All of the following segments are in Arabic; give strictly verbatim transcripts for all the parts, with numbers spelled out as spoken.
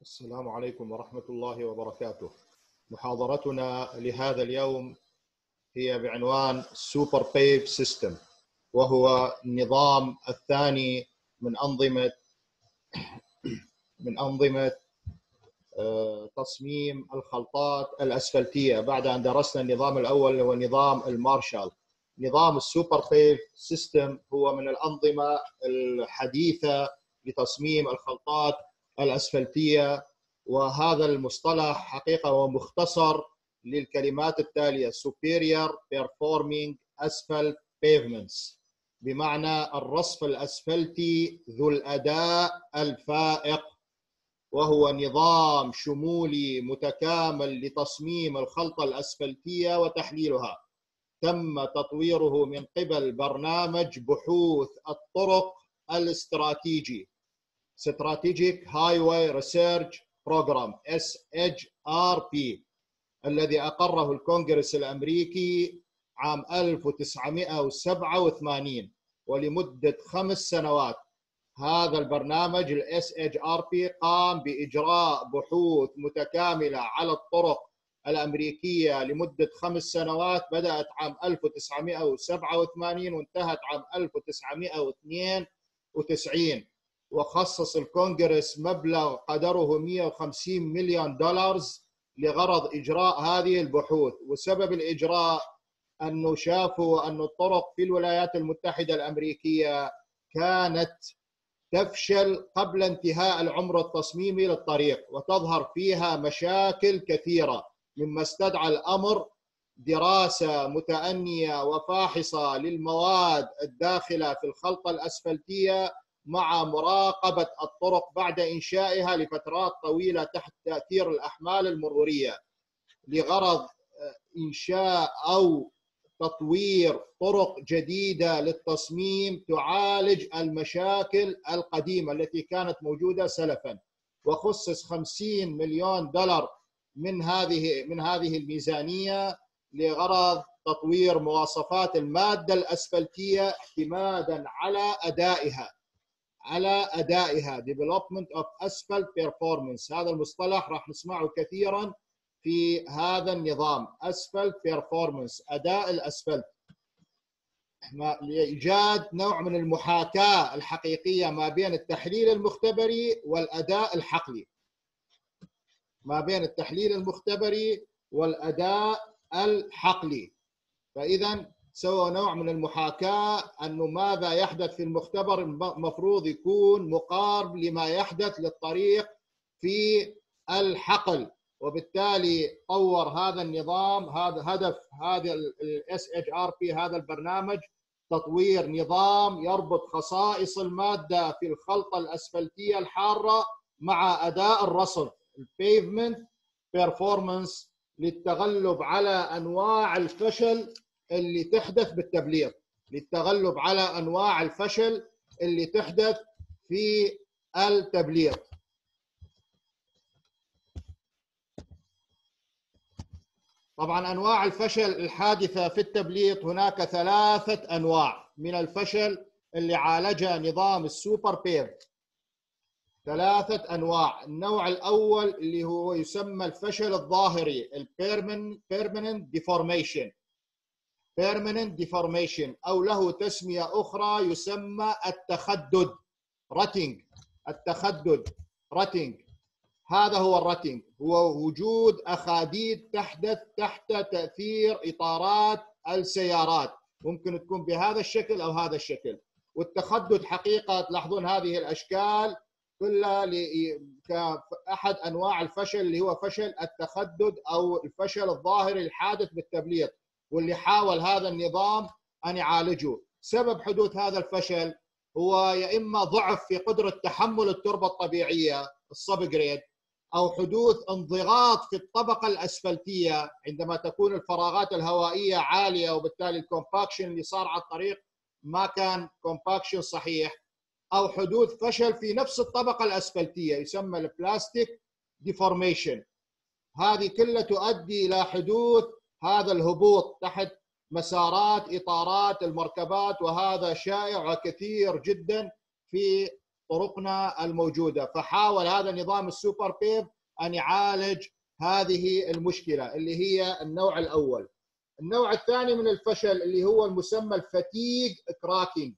السلام عليكم ورحمة الله وبركاته. محاضرتنا لهذا اليوم هي بعنوان سوبر بيب سيستم، وهو النظام الثاني من أنظمة من أنظمة تصميم الخلطات الأسفلتية بعد أن درسنا النظام الأول هو نظام المارشال. نظام السوبر بيب سيستم هو من الأنظمة الحديثة لتصميم الخلطات الأسفلتية، وهذا المصطلح حقيقة هو مختصر للكلمات التالية: Superior Performing Asphalt Pavements، بمعنى الرصف الأسفلتي ذو الأداء الفائق، وهو نظام شمولي متكامل لتصميم الخلطة الأسفلتية وتحليلها. تم تطويره من قبل برنامج بحوث الطرق الاستراتيجي Strategic Highway Research Program إس إتش آر بي، الذي أقره الكونغرس الأمريكي عام ألف وتسعمئة وسبعة وثمانين ولمدة خمس سنوات. هذا البرنامج ال إس إتش آر بي قام بإجراء بحوث متكاملة على الطرق الأمريكية لمدة خمس سنوات، بدأت عام ألف وتسعمئة وسبعة وثمانين وانتهت عام ألف وتسعمئة واثنين وتسعين. وخصص الكونغرس مبلغ قدره مئة وخمسين مليون دولار لغرض إجراء هذه البحوث. وسبب الإجراء أنه شافوا أن الطرق في الولايات المتحدة الأمريكية كانت تفشل قبل انتهاء العمر التصميمي للطريق، وتظهر فيها مشاكل كثيرة، مما استدعى الأمر دراسة متأنية وفاحصة للمواد الداخلة في الخلطة الأسفلتية مع مراقبة الطرق بعد إنشائها لفترات طويلة تحت تأثير الأحمال المرورية، لغرض إنشاء أو تطوير طرق جديدة للتصميم تعالج المشاكل القديمة التي كانت موجودة سلفا. وخصص خمسين مليون دولار من هذه من هذه الميزانية لغرض تطوير مواصفات المادة الأسفلتية اعتمادا على أدائها على أدائها Development of Asphalt Performance. هذا المصطلح راح نسمعه كثيرا في هذا النظام، Asphalt Performance، أداء الأسفلت، لإيجاد نوع من المحاكاة الحقيقية ما بين التحليل المختبري والأداء الحقلي ما بين التحليل المختبري والأداء الحقلي. فإذا سوى نوع من المحاكاة أنه ماذا يحدث في المختبر المفروض يكون مقارب لما يحدث للطريق في الحقل. وبالتالي طور هذا النظام، هذا هدف هذا ال إس إتش آر بي، هذا البرنامج، تطوير نظام يربط خصائص المادة في الخلطة الأسفلتية الحارة مع أداء الرصف البيفمنت بيرفورمانس، للتغلب على أنواع الفشل اللي تحدث بالتبليط للتغلب على أنواع الفشل اللي تحدث في التبليط. طبعا أنواع الفشل الحادثة في التبليط هناك ثلاثة أنواع من الفشل اللي عالجها نظام السوبر بيب. ثلاثة أنواع. النوع الأول اللي هو يسمى الفشل الظاهري، البيرمننت ديفورميشن permanent deformation، أو له تسمية أخرى يسمى التخدد رتنج. التخدد رتنج هذا هو الرتنج، هو وجود أخاديد تحدث تحت تأثير إطارات السيارات، ممكن تكون بهذا الشكل أو هذا الشكل. والتخدد حقيقة تلاحظون هذه الأشكال كلها كأحد أنواع الفشل اللي هو فشل التخدد أو الفشل الظاهري الحادث بالتبليط، واللي حاول هذا النظام أن يعالجه. سبب حدوث هذا الفشل هو يا إما ضعف في قدرة تحمل التربة الطبيعية الصب جريد، أو حدوث انضغاط في الطبقة الأسفلتية عندما تكون الفراغات الهوائية عالية، وبالتالي الكومباكشن اللي صار على الطريق ما كان كومباكشن صحيح، أو حدوث فشل في نفس الطبقة الأسفلتية يسمى البلاستيك ديفورميشن. هذه كلها تؤدي إلى حدوث هذا الهبوط تحت مسارات إطارات المركبات، وهذا شائع وكثير جدا في طرقنا الموجودة. فحاول هذا نظام السوبر بيف أن يعالج هذه المشكلة اللي هي النوع الأول. النوع الثاني من الفشل اللي هو المسمى الفتيج كراكينج،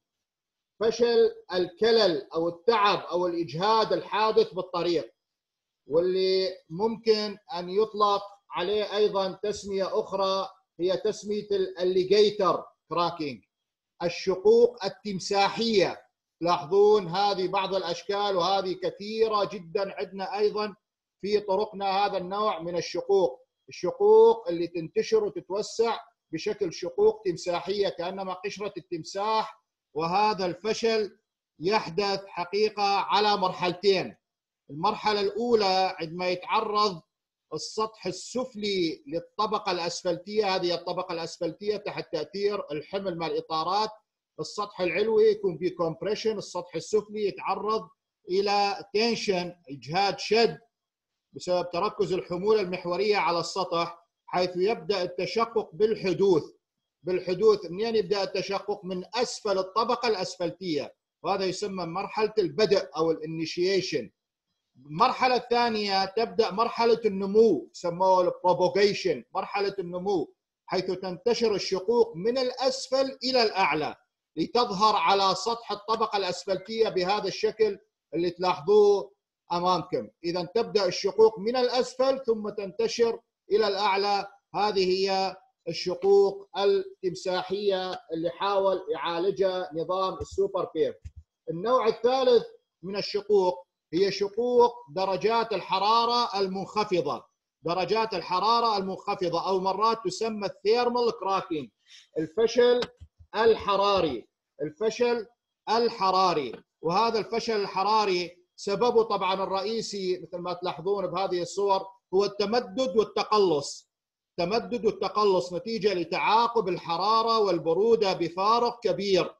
فشل الكلل أو التعب أو الإجهاد الحادث بالطريق، واللي ممكن أن يطلق عليه أيضا تسمية أخرى هي تسمية الليجيتر كراكينج، الشقوق التمساحية. تلاحظون هذه بعض الأشكال وهذه كثيرة جدا عندنا أيضا في طرقنا هذا النوع من الشقوق، الشقوق اللي تنتشر وتتوسع بشكل شقوق تمساحية كأنما قشرة التمساح. وهذا الفشل يحدث حقيقة على مرحلتين. المرحلة الأولى عندما يتعرض السطح السفلي للطبقة الأسفلتية، هذه الطبقة الأسفلتية تحت تأثير الحمل مع الإطارات، السطح العلوي يكون في كومبريشن، السطح السفلي يتعرض إلى تنشن، إجهاد شد بسبب تركز الحمولة المحورية على السطح، حيث يبدأ التشقق بالحدوث. بالحدوث منين يبدأ التشقق؟ من أسفل الطبقة الأسفلتية، وهذا يسمى مرحلة البدء أو الانيشيشن. المرحلة الثانية تبدأ مرحلة النمو، سموها البروبوغيشن، مرحلة النمو، حيث تنتشر الشقوق من الأسفل إلى الأعلى لتظهر على سطح الطبقة الأسفلتية بهذا الشكل اللي تلاحظوه أمامكم. إذا تبدأ الشقوق من الأسفل ثم تنتشر إلى الأعلى، هذه هي الشقوق التمساحية اللي حاول يعالجها نظام السوبر بيف. النوع الثالث من الشقوق هي شقوق درجات الحرارة المنخفضة، درجات الحرارة المنخفضة أو مرات تسمى الثيرمال كراكينج، الفشل الحراري، الفشل الحراري. وهذا الفشل الحراري سببه طبعا الرئيسي مثل ما تلاحظون بهذه الصور هو التمدد والتقلص، التمدد والتقلص نتيجة لتعاقب الحرارة والبرودة بفارق كبير.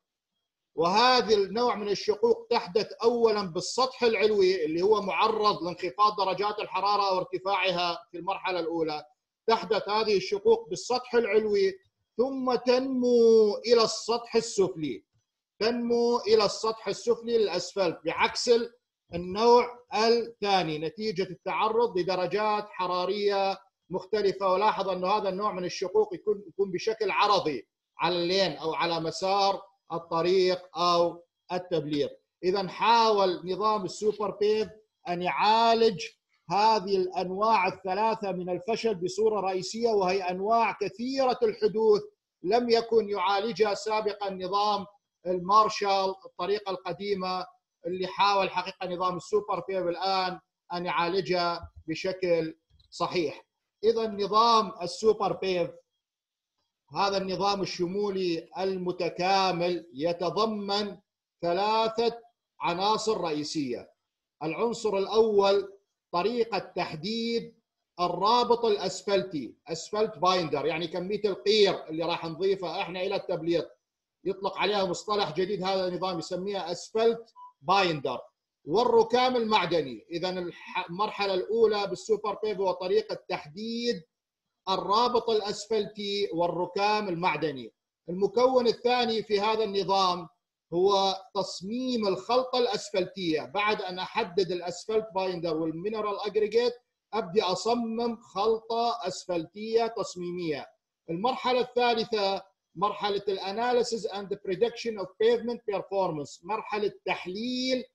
وهذا النوع من الشقوق تحدث أولا بالسطح العلوي اللي هو معرض لانخفاض درجات الحرارة أو ارتفاعها في المرحلة الأولى، تحدث هذه الشقوق بالسطح العلوي ثم تنمو إلى السطح السفلي، تنمو إلى السطح السفلي للأسفل، بعكس النوع الثاني نتيجة التعرض لدرجات حرارية مختلفة. ولاحظ أن هذا النوع من الشقوق يكون يكون بشكل عرضي على اللين أو على مسار الطريق أو التبليط. إذا حاول نظام السوبر بيف أن يعالج هذه الأنواع الثلاثة من الفشل بصورة رئيسية، وهي أنواع كثيرة الحدوث لم يكن يعالجها سابقا نظام المارشال، الطريقة القديمة اللي حاول حقيقة نظام السوبر بيف الآن أن يعالجها بشكل صحيح. إذا نظام السوبر بيف هذا النظام الشمولي المتكامل يتضمن ثلاثة عناصر رئيسية. العنصر الأول طريقة تحديد الرابط الأسفلتي، أسفلت بايندر، يعني كمية القير اللي راح نضيفها احنا إلى التبليط، يطلق عليها مصطلح جديد هذا النظام يسميها أسفلت بايندر. والركام المعدني، إذا المرحلة الأولى بالسوبر بيف هو طريقة تحديد الرابط الأسفلتي والركام المعدني. المكون الثاني في هذا النظام هو تصميم الخلطة الأسفلتية. بعد أن أحدد الأسفلت بايندر والمينرال أجريجيت أبدأ أصمم خلطة أسفلتية تصميمية. المرحلة الثالثة مرحلة الأناليسيس أند بريدكشن أوف بيفمنت بيرفورمانس، مرحلة تحليل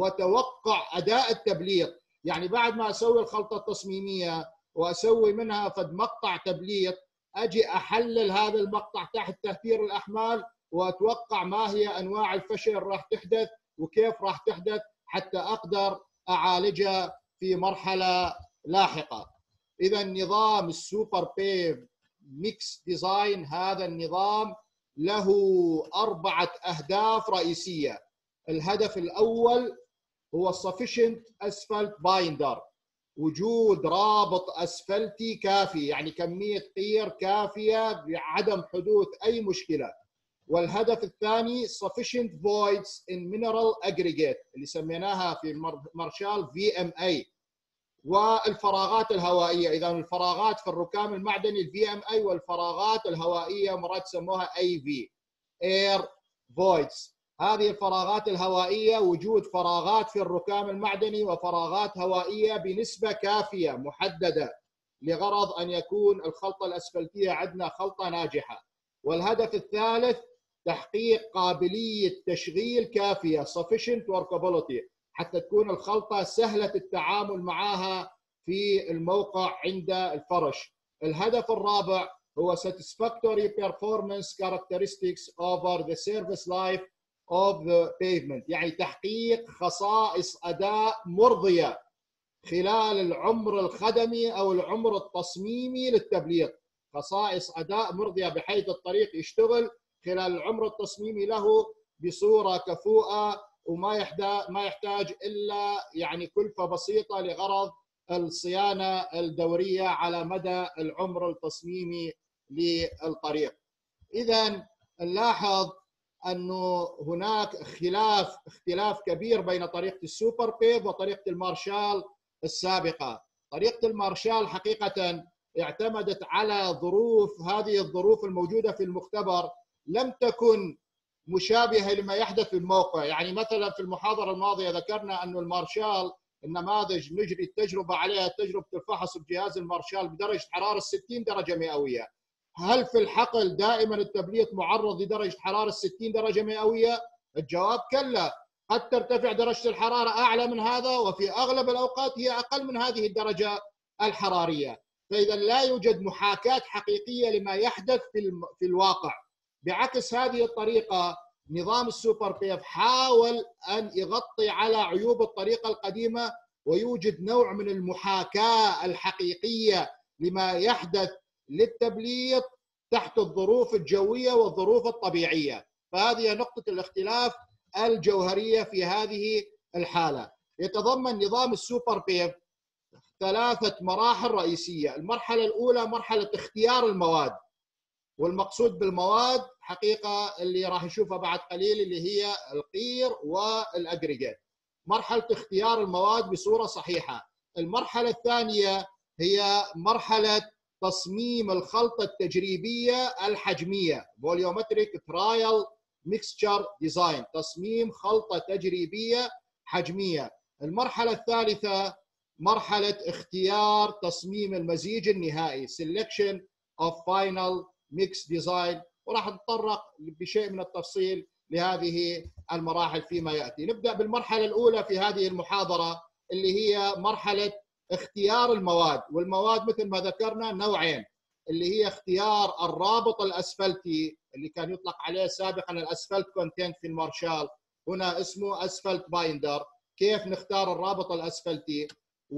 وتوقع أداء التبليط. يعني بعد ما أسوي الخلطة التصميمية وأسوي منها فد مقطع تبليط، أجي أحلل هذا المقطع تحت تأثير الأحمال وأتوقع ما هي أنواع الفشل راح تحدث وكيف راح تحدث حتى أقدر أعالجها في مرحلة لاحقة. إذا نظام السوبر بيف ميكس ديزاين هذا النظام له أربعة أهداف رئيسية. الهدف الأول هو sufficient asphalt binder، وجود رابط أسفلتي كافي، يعني كمية قير كافية بعدم حدوث أي مشكلة. والهدف الثاني sufficient voids in mineral aggregate اللي سميناها في مارشال في ام اي، والفراغات الهوائية. إذا الفراغات في الركام المعدني الفي ام اي، والفراغات الهوائية مرات سموها اي في air voids. هذه الفراغات الهوائية وجود فراغات في الركام المعدني وفراغات هوائية بنسبة كافية محددة لغرض أن يكون الخلطة الأسفلتية عندنا خلطة ناجحة. والهدف الثالث تحقيق قابلية تشغيل كافية sufficient workability حتى تكون الخلطة سهلة التعامل معها في الموقع عند الفرش. الهدف الرابع هو satisfactory performance characteristics over the service life of the pavement، يعني تحقيق خصائص أداء مرضية خلال العمر الخدمي أو العمر التصميمي للتبليط. خصائص أداء مرضية بحيث الطريق يشتغل خلال العمر التصميمي له بصورة كفؤة وما يحتاج ما يحتاج إلا يعني كلفة بسيطة لغرض الصيانة الدورية على مدى العمر التصميمي للطريق. إذن نلاحظ أنه هناك خلاف اختلاف كبير بين طريقة السوبر بيف وطريقة المارشال السابقة. طريقة المارشال حقيقة اعتمدت على ظروف، هذه الظروف الموجودة في المختبر لم تكن مشابهة لما يحدث في الموقع. يعني مثلا في المحاضرة الماضية ذكرنا أن المارشال النماذج نجري التجربة عليها تجربة الفحص بجهاز المارشال بدرجة حرارة ستين درجة مئوية. هل في الحقل دائما التبليط معرض لدرجة حرارة ستين درجة مئوية؟ الجواب كلا، قد ترتفع درجة الحرارة أعلى من هذا وفي أغلب الأوقات هي أقل من هذه الدرجة الحرارية. فإذا لا يوجد محاكاة حقيقية لما يحدث في في الواقع. بعكس هذه الطريقة نظام السوبر بيف حاول أن يغطي على عيوب الطريقة القديمة ويوجد نوع من المحاكاة الحقيقية لما يحدث للتبليط تحت الظروف الجوية والظروف الطبيعية. فهذه نقطة الاختلاف الجوهرية في هذه الحالة. يتضمن نظام السوبر بيف ثلاثة مراحل رئيسية. المرحلة الأولى مرحلة اختيار المواد، والمقصود بالمواد حقيقة اللي راح نشوفها بعد قليل اللي هي القير والأجريجات. مرحلة اختيار المواد بصورة صحيحة. المرحلة الثانية هي مرحلة تصميم الخلطة التجريبية الحجمية Volumetric Trial Mixture Design، تصميم خلطة تجريبية حجمية. المرحلة الثالثة مرحلة اختيار تصميم المزيج النهائي Selection of Final Mix Design، وراح نتطرق بشيء من التفصيل لهذه المراحل فيما يأتي. نبدأ بالمرحلة الأولى في هذه المحاضرة اللي هي مرحلة اختيار المواد. والمواد مثل ما ذكرنا نوعين، اللي هي اختيار الرابط الأسفلتي اللي كان يطلق عليه سابقا الأسفلت كونتنت في المارشال، هنا اسمه أسفلت بايندر، كيف نختار الرابط الأسفلتي.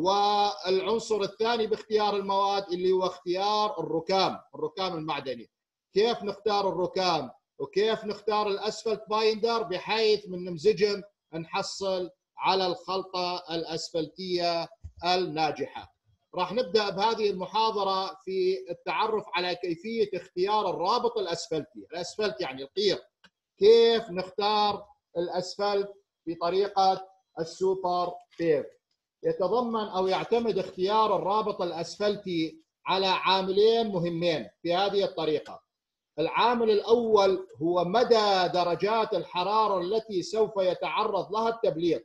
والعنصر الثاني باختيار المواد اللي هو اختيار الركام، الركام المعدني، كيف نختار الركام وكيف نختار الأسفلت بايندر بحيث من نمزجهم نحصل على الخلطة الأسفلتية الناجحة. راح نبدأ بهذه المحاضرة في التعرف على كيفية اختيار الرابط الأسفلتي. الأسفلت يعني القير، كيف نختار الأسفلت بطريقة السوبر بيف. يتضمن أو يعتمد اختيار الرابط الأسفلتي على عاملين مهمين في هذه الطريقة. العامل الأول هو مدى درجات الحرارة التي سوف يتعرض لها التبليط.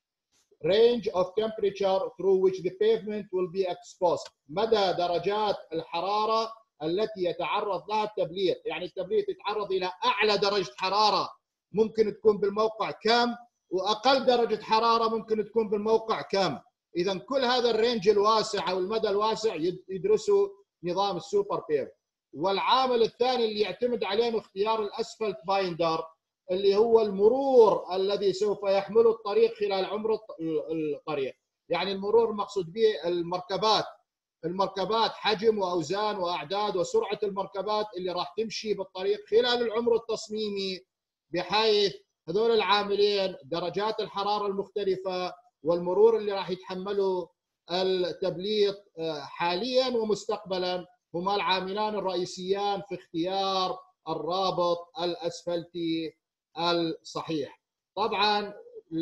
range of temperature through which the pavement will be exposed، مدى درجات الحرارة التي يتعرض لها التبليط. يعني التبليط يتعرض إلى أعلى درجة حرارة ممكن تكون بالموقع كم، وأقل درجة حرارة ممكن تكون بالموقع كم. إذا كل هذا الرينج الواسع أو المدى الواسع يدرسه نظام السوبر بيف. والعامل الثاني اللي يعتمد عليه اختيار الأسفلت بايندر اللي هو المرور الذي سوف يحمله الطريق خلال عمر الطريق. يعني المرور المقصود به المركبات، المركبات حجم وأوزان وأعداد وسرعة المركبات اللي راح تمشي بالطريق خلال العمر التصميمي، بحيث هذول العاملين درجات الحرارة المختلفة والمرور اللي راح يتحمله التبليط حاليا ومستقبلا هما العاملان الرئيسيان في اختيار الرابط الأسفلتي الصحيح. طبعا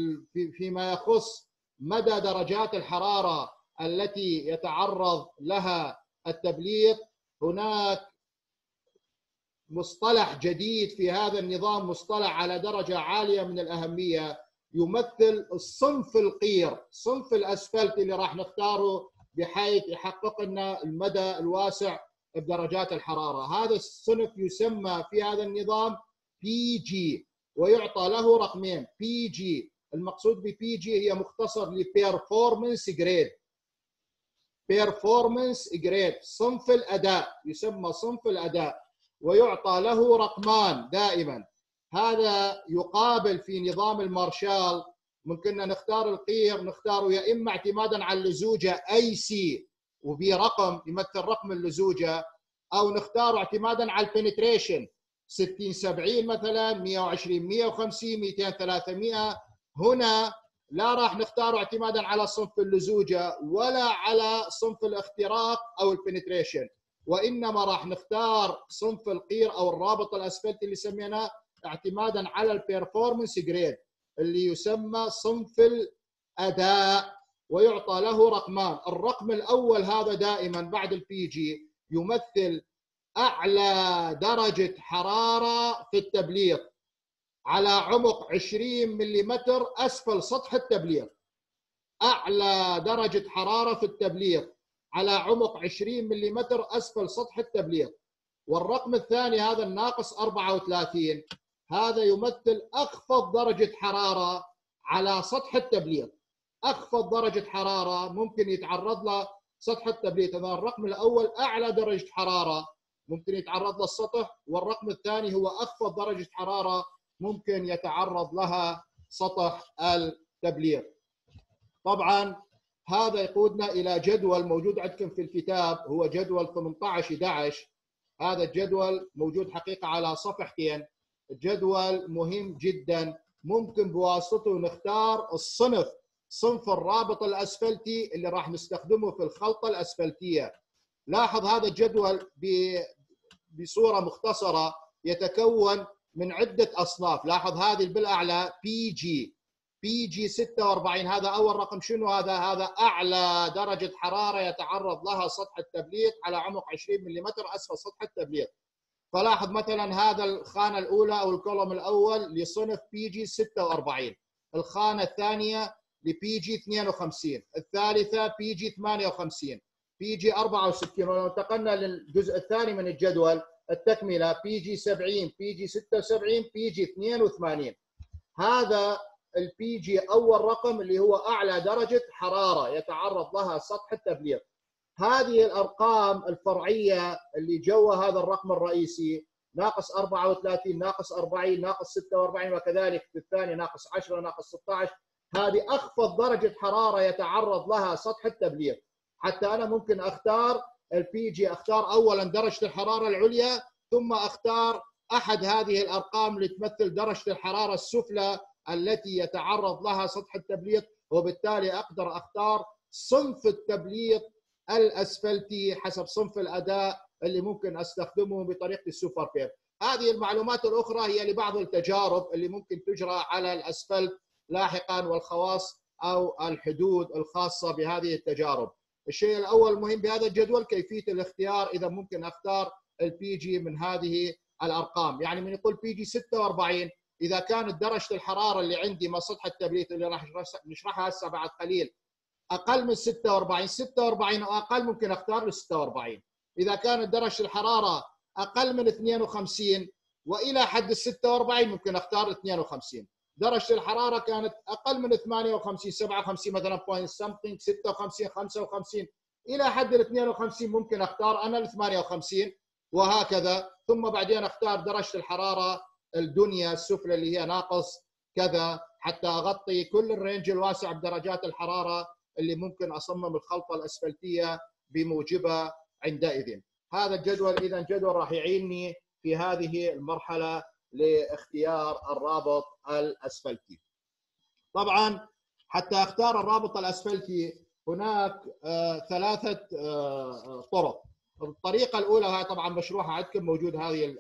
فيما يخص مدى درجات الحرارة التي يتعرض لها التبليط، هناك مصطلح جديد في هذا النظام، مصطلح على درجة عالية من الأهمية، يمثل الصنف القير، صنف الأسفلت اللي راح نختاره بحيث يحقق لنا المدى الواسع بدرجات الحرارة. هذا الصنف يسمى في هذا النظام بي جي، ويعطى له رقمين. بي جي المقصود ببي جي هي مختصر لبيرفورمانس جريد، بيرفورمانس جريد صنف الأداء، يسمى صنف الأداء، ويعطى له رقمان دائما. هذا يقابل في نظام المارشال، ممكن نختار القير نختاره يا إما اعتمادا على اللزوجة أي سي وبرقم يمثل رقم اللزوجة، أو نختاره اعتمادا على البنتريشن ستين سبعين مثلا، مئة وعشرين مئة وخمسين مئتين ثلاثمئة. هنا لا راح نختاره اعتمادا على صنف اللزوجة ولا على صنف الاختراق أو البنتريشن، وإنما راح نختار صنف القير أو الرابط الأسفلتي اللي سميناه اعتمادا على البيرفورمانس جريد اللي يسمى صنف الأداء، ويعطى له رقمان. الرقم الأول هذا دائما بعد البي جي يمثل أعلى درجة حرارة في التبليط على عمق عشرين ملم أسفل سطح التبليط. أعلى درجة حرارة في التبليط على عمق عشرين ملم أسفل سطح التبليط. والرقم الثاني هذا الناقص أربعة وثلاثين، هذا يمثل أخفض درجة حرارة على سطح التبليط. أخفض درجة حرارة ممكن يتعرض له سطح التبليط. هذا الرقم الأول أعلى درجة حرارة ممكن يتعرض له السطح، والرقم الثاني هو أخفض درجة حرارة ممكن يتعرض لها سطح التبليط. طبعا هذا يقودنا إلى جدول موجود عندكم في الكتاب، هو جدول ثمانية عشر أحد عشر. هذا الجدول موجود حقيقة على صفحتين، الجدول مهم جدا، ممكن بواسطته نختار الصنف، صنف الرابط الأسفلتي اللي راح نستخدمه في الخلطة الأسفلتية. لاحظ هذا الجدول بصورة مختصرة يتكون من عدة أصناف. لاحظ هذه بالأعلى بي جي، بي جي ستة وأربعين، هذا أول رقم. شنو هذا؟ هذا أعلى درجة حرارة يتعرض لها سطح التبليط على عمق عشرين ملم أسفل سطح التبليط. فلاحظ مثلا هذا الخانة الأولى أو الكولوم الأول لصنف بي جي ستة وأربعين، الخانة الثانية لبي جي اثنين وخمسين، الثالثة بي جي ثمانية وخمسين، بي جي أربعة وستين. ولو انتقلنا للجزء الثاني من الجدول التكملة بي جي سبعين، بي جي ستة وسبعين، بي جي اثنين وثمانين. هذا البي جي أول رقم اللي هو أعلى درجة حرارة يتعرض لها سطح التبليط. هذه الأرقام الفرعية اللي جوا هذا الرقم الرئيسي ناقص أربعة وثلاثين، ناقص أربعين، ناقص ستة وأربعين، وكذلك في الثاني ناقص عشرة، ناقص ستة عشر. هذه أخفض درجة حرارة يتعرض لها سطح التبليط. حتى أنا ممكن أختار البي جي، أختار أولا درجة الحرارة العليا، ثم أختار أحد هذه الأرقام اللي تمثل درجة الحرارة السفلى التي يتعرض لها سطح التبليط، وبالتالي أقدر أختار صنف التبليط الأسفلتي حسب صنف الأداء اللي ممكن أستخدمه بطريقة السوبر بير. هذه المعلومات الأخرى هي لبعض التجارب اللي ممكن تجرى على الأسفلت لاحقا، والخواص أو الحدود الخاصة بهذه التجارب. الشيء الأول المهم بهذا الجدول كيفية الاختيار. إذا ممكن أختار البي جي من هذه الأرقام، يعني من يقول بي جي ستة وأربعين، إذا كانت درجة الحرارة اللي عندي مع سطح التبليط اللي راح نشرحها هسه بعد قليل أقل من ستة وأربعين، ستة وأربعين أو أقل ممكن أختار له ستة وأربعين. إذا كانت درجة الحرارة أقل من اثنين وخمسين وإلى حد ال ستة وأربعين ممكن أختار اثنين وخمسين. درجة الحرارة كانت أقل من ثمانية وخمسين، سبعة وخمسين مثلا بوينت سمثينج، ستة وخمسين، خمسة وخمسين، إلى حد ال اثنين وخمسين ممكن أختار أنا ال ثمانية وخمسين، وهكذا. ثم بعدين أختار درجة الحرارة الدنيا السفلى اللي هي ناقص كذا، حتى أغطي كل الرينج الواسع بدرجات الحرارة اللي ممكن أصمم الخلطة الأسفلتية بموجبها عندئذ. هذا الجدول إذا جدول راح يعيني في هذه المرحلة لاختيار الرابط الأسفلتي. طبعا حتى أختار الرابط الأسفلتي هناك آه ثلاثة آه طرق. الطريقة الأولى هي طبعا مشروحة عندكم، موجود هذه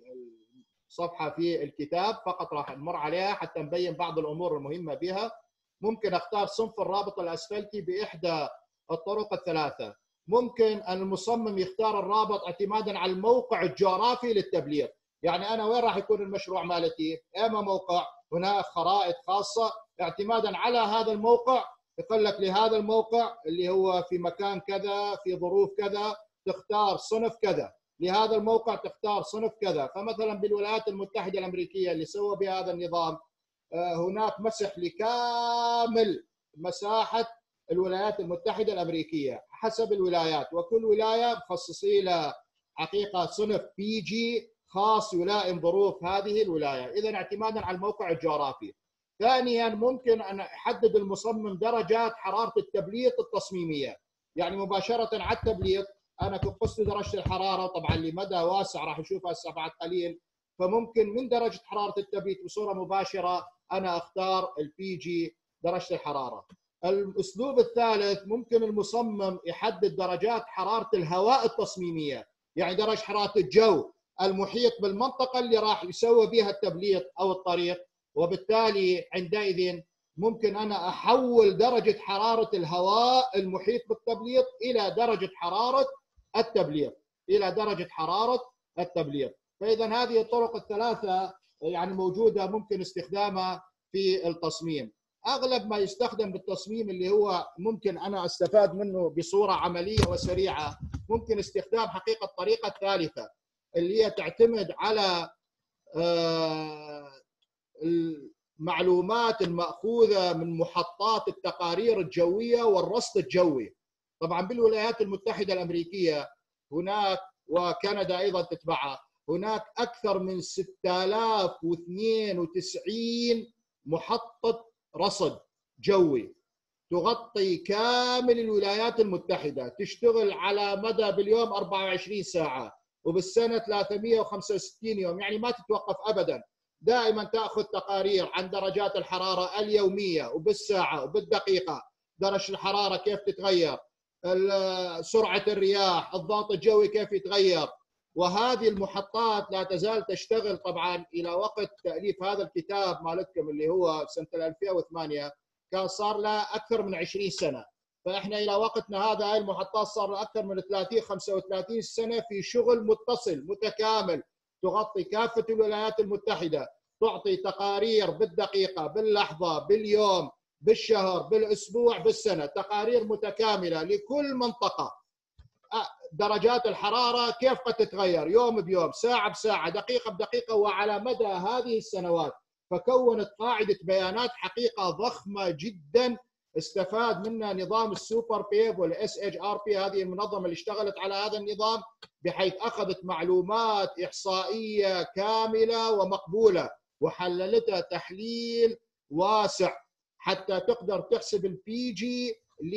الصفحة في الكتاب، فقط راح نمر عليها حتى نبين بعض الأمور المهمة بها. ممكن أختار صنف الرابط الأسفلتي بإحدى الطرق الثلاثة. ممكن أن المصمم يختار الرابط اعتمادا على الموقع الجغرافي للتبليط، يعني أنا وين راح يكون المشروع مالتي؟ إما موقع هناك خرائط خاصة اعتمادا على هذا الموقع، يقول لك لهذا الموقع اللي هو في مكان كذا في ظروف كذا تختار صنف كذا، لهذا الموقع تختار صنف كذا. فمثلا بالولايات المتحدة الأمريكية اللي سوى بهذا النظام هناك مسح لكامل مساحة الولايات المتحدة الأمريكية حسب الولايات، وكل ولاية مخصصي لها حقيقة صنف بي جي خاص يلائم ظروف هذه الولاية، إذا اعتمادا على الموقع الجغرافي. ثانيا ممكن أن يحدد المصمم درجات حرارة التبليط التصميمية، يعني مباشرة على التبليط أنا كنت قست درجة الحرارة طبعا لمدى واسع راح نشوفها هسه بعد قليل، فممكن من درجة حرارة التبليط بصورة مباشرة أنا أختار البي جي درجة الحرارة. الأسلوب الثالث ممكن المصمم يحدد درجات حرارة الهواء التصميمية، يعني درجة حرارة الجو المحيط بالمنطقة اللي راح يسوي بها التبليط أو الطريق، وبالتالي عندئذ ممكن أنا أحول درجة حرارة الهواء المحيط بالتبليط إلى درجة حرارة التبليط إلى درجة حرارة التبليط. فإذا هذه الطرق الثلاثة يعني موجودة ممكن استخدامها في التصميم. أغلب ما يستخدم بالتصميم اللي هو ممكن أنا أستفاد منه بصورة عملية وسريعة، ممكن استخدام حقيقة الطريقة الثالثة اللي هي تعتمد على المعلومات المأخوذة من محطات التقارير الجوية والرصد الجوي. طبعا بالولايات المتحدة الأمريكية هناك وكندا أيضا تتبعها هناك أكثر من ستة آلاف واثنين وتسعين محطة رصد جوي تغطي كامل الولايات المتحدة، تشتغل على مدى باليوم أربعة وعشرين ساعة وبالسنة ثلاثمئة وخمسة وستين يوم، يعني ما تتوقف أبدا. دائما تأخذ تقارير عن درجات الحرارة اليومية وبالساعة وبالدقيقة، درجة الحرارة كيف تتغير، سرعة الرياح، الضغط الجوي كيف يتغير. وهذه المحطات لا تزال تشتغل طبعا إلى وقت تأليف هذا الكتاب مالتكم اللي هو سنة ألفين وثمانية، كان صار لها أكثر من عشرين سنة، فإحنا إلى وقتنا هذا هاي المحطات صار لها أكثر من ثلاثين خمسة وثلاثين سنة في شغل متصل متكامل تغطي كافة الولايات المتحدة، تعطي تقارير بالدقيقة باللحظة باليوم بالشهر بالأسبوع بالسنة، تقارير متكاملة لكل منطقة. درجات الحرارة كيف قد تتغير يوم بيوم ساعة بساعة دقيقة بدقيقة وعلى مدى هذه السنوات، فكونت قاعدة بيانات حقيقة ضخمة جدا استفاد منها نظام السوبر بيب والاس اتش ار بي، هذه المنظمة اللي اشتغلت على هذا النظام بحيث أخذت معلومات إحصائية كاملة ومقبولة وحللتها تحليل واسع حتى تقدر تحسب البي جي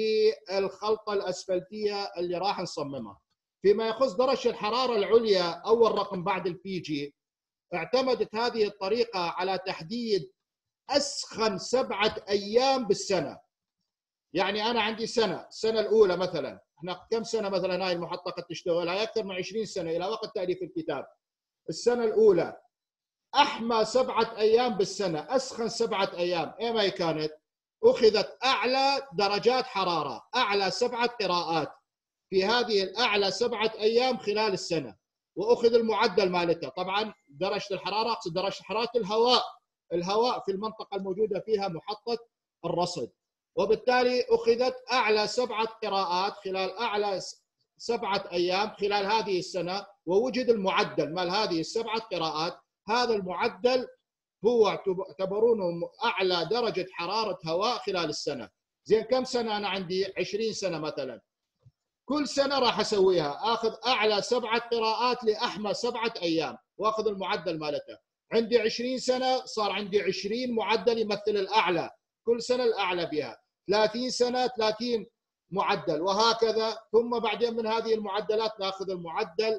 للخلطة الأسفلتية اللي راح نصممها. فيما يخص درجة الحرارة العليا أول رقم بعد البي جي، اعتمدت هذه الطريقة على تحديد أسخن سبعة أيام بالسنة. يعني أنا عندي سنة، السنة الأولى مثلا، احنا كم سنة مثلا هاي المحطة قد تشتغل؟ هاي أكثر من عشرين سنة إلى وقت تأليف الكتاب. السنة الأولى أحمى سبعة أيام بالسنة، أسخن سبعة أيام، إيه ما كانت؟ أخذت أعلى درجات حرارة، أعلى سبعة قراءات في هذه الأعلى سبعة أيام خلال السنة، وأخذ المعدل مالتها. طبعا درجة الحرارة أقصد درجة حرارة الهواء، الهواء في المنطقة الموجودة فيها محطة الرصد، وبالتالي أخذت أعلى سبعة قراءات خلال أعلى سبعة أيام خلال هذه السنة، ووجد المعدل مال هذه السبعة قراءات. هذا المعدل هو اعتبرونه أعلى درجة حرارة هواء خلال السنة. زين كم سنة أنا عندي؟ عشرين سنة مثلا، كل سنة راح أسويها، آخذ أعلى سبعة قراءات لأحمى سبعة أيام وأخذ المعدل مالتها. عندي عشرين سنة صار عندي عشرين معدل يمثل الأعلى، كل سنة الأعلى بها. ثلاثين سنة ثلاثين معدل، وهكذا. ثم بعدين من هذه المعدلات نأخذ المعدل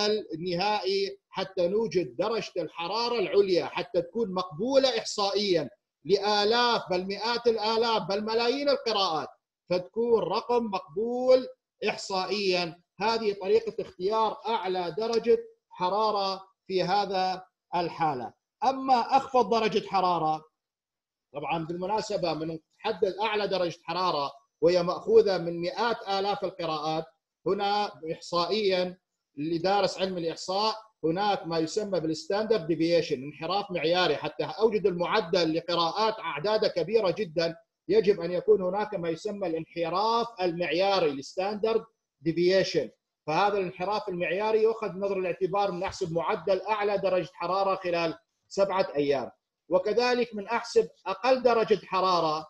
النهائي حتى نوجد درجة الحرارة العليا حتى تكون مقبولة إحصائيا لآلاف بل مئات الآلاف بل ملايين القراءات، فتكون رقم مقبول إحصائيا. هذه طريقة اختيار أعلى درجة حرارة في هذا الحالة. أما أخفض درجة حرارة، طبعا بالمناسبة من تحدد أعلى درجة حرارة وهي مأخوذة من مئات آلاف القراءات، هنا إحصائيا اللي دارس علم الإحصاء هناك ما يسمى بالستاندرد ديفيشن، انحراف معياري. حتى اوجد المعدل لقراءات اعدادها كبيره جدا يجب ان يكون هناك ما يسمى الانحراف المعياري، الستاندرد ديفيشن. فهذا الانحراف المعياري يؤخذ بنظر الاعتبار من احسب معدل اعلى درجه حراره خلال سبعه ايام، وكذلك من احسب اقل درجه حراره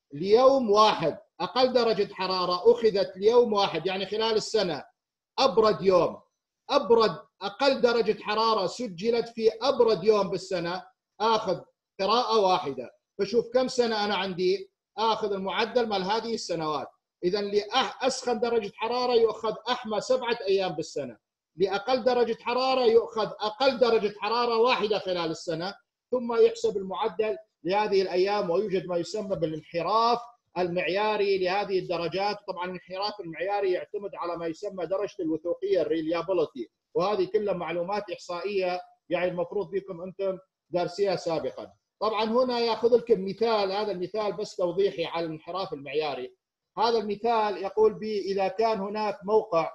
ليوم واحد. اقل درجه حراره اخذت ليوم واحد، يعني خلال السنه ابرد يوم، ابرد اقل درجه حراره سجلت في ابرد يوم بالسنه، اخذ قراءه واحده. فشوف كم سنه انا عندي، اخذ المعدل مال هذه السنوات. اذا لاسخن درجه حراره يؤخذ احمى سبعه ايام بالسنه، لاقل درجه حراره يؤخذ اقل درجه حراره واحده خلال السنه، ثم يحسب المعدل لهذه الايام. ويوجد ما يسمى بالانحراف المعياري لهذه الدرجات. طبعا الانحراف المعياري يعتمد على ما يسمى درجه الوثوقيه، الريليابيلتي، وهذه كلها معلومات احصائيه يعني المفروض بكم انتم دارسيها سابقا. طبعا هنا ياخذ لكم مثال، هذا المثال بس توضيحي على الانحراف المعياري. هذا المثال يقول بي اذا كان هناك موقع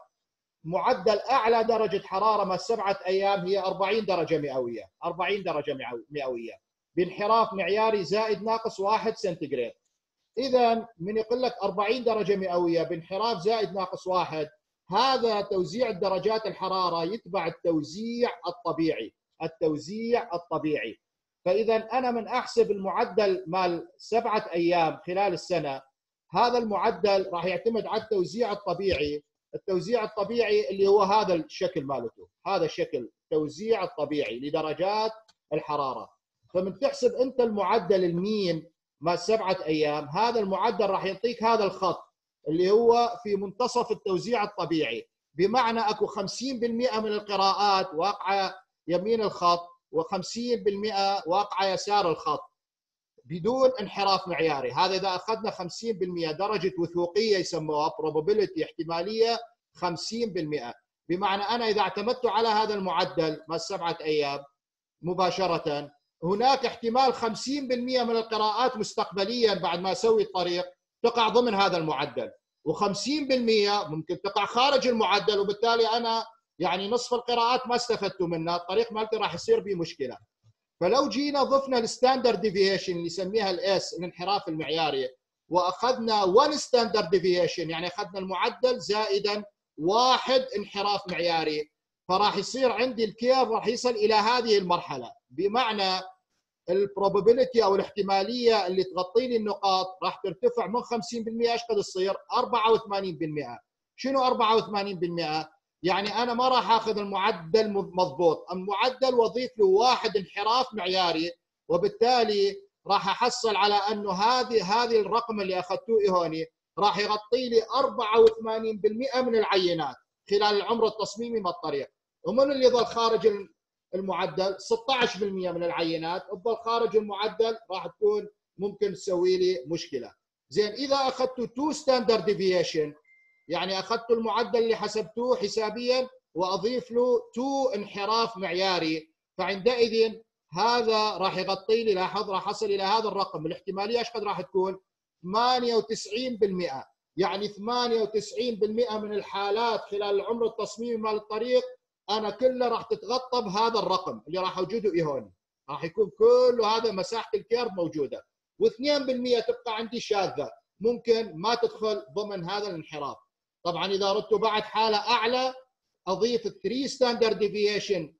معدل اعلى درجه حراره ما سبعه ايام هي أربعين درجه مئويه، أربعين درجه مئويه بانحراف معياري زائد ناقص واحد سنتيغراد. اذا من يقول لك أربعين درجه مئويه بانحراف زائد ناقص واحد، هذا توزيع درجات الحراره يتبع التوزيع الطبيعي، التوزيع الطبيعي. فاذا انا من احسب المعدل مال سبعه ايام خلال السنه، هذا المعدل راح يعتمد على التوزيع الطبيعي. التوزيع الطبيعي اللي هو هذا الشكل مالته، هذا الشكل التوزيع الطبيعي لدرجات الحراره. فمن تحسب انت المعدل المين ما سبعه ايام، هذا المعدل راح يعطيك هذا الخط اللي هو في منتصف التوزيع الطبيعي، بمعنى اكو خمسين بالمئة من القراءات واقعه يمين الخط و50% واقعه يسار الخط بدون انحراف معياري. هذا اذا اخذنا خمسين بالمئة درجه وثوقيه يسموها probability، احتماليه خمسين بالمئة، بمعنى انا اذا اعتمدت على هذا المعدل ما سبعه ايام مباشره، هناك احتمال خمسين بالمئة من القراءات مستقبليا بعد ما اسوي الطريق تقع ضمن هذا المعدل، و50% ممكن تقع خارج المعدل، وبالتالي انا يعني نصف القراءات ما استفدت منها، الطريق مالتي راح يصير به مشكله. فلو جينا ضفنا الستاندرد ديفيشن اللي نسميها الاس، الانحراف المعياري، واخذنا واحد ستاندرد ديفيشن، يعني اخذنا المعدل زائدا واحد انحراف معياري، فراح يصير عندي الكيرف راح يصل الى هذه المرحله، بمعنى البروبابيلتي او الاحتماليه اللي تغطي لي النقاط راح ترتفع من خمسين بالمئة ايش قد تصير؟ أربعة وثمانين بالمئة. شنو أربعة وثمانين بالمئة؟ يعني انا ما راح اخذ المعدل مضبوط، المعدل واضيف له واحد انحراف معياري، وبالتالي راح احصل على انه هذه هذه الرقم اللي اخذتوه هوني راح يغطي لي أربعة وثمانين بالمئة من العينات خلال العمر التصميمي من الطريق. ومن اللي ظل خارج المعدل؟ ستة عشر بالمئة من العينات تظل خارج المعدل، راح تكون ممكن تسوي لي مشكله. زين اذا اخذت تو ستاندرد ديفيشن، يعني اخذت المعدل اللي حسبتوه حسابيا واضيف له تو انحراف معياري، فعندئذ هذا راح يغطي لي، لاحظ راح اصل الى هذا الرقم. الاحتماليه ايش قد راح تكون؟ ثمانية وتسعين بالمئة، يعني ثمانية وتسعين بالمئة من الحالات خلال العمر التصميمي مال الطريق انا كله راح تتغطى بهذا الرقم اللي راح اوجده هون، راح يكون كله هذا مساحه الكيرف موجوده، واثنين بالمئة تبقى عندي شاذه ممكن ما تدخل ضمن هذا الانحراف. طبعا اذا اردت بعد حاله اعلى اضيف ثلاثة ستاندرد ديفيشن